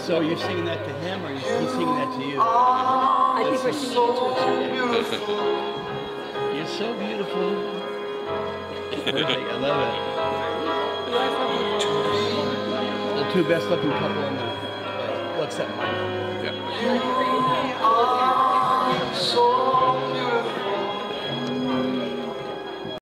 So you're singing that to him, or he's singing that to you? I think we're singing it to each other. You're so beautiful. Perfect. I love it. The two best looking couple in the well, except Michael. Yeah.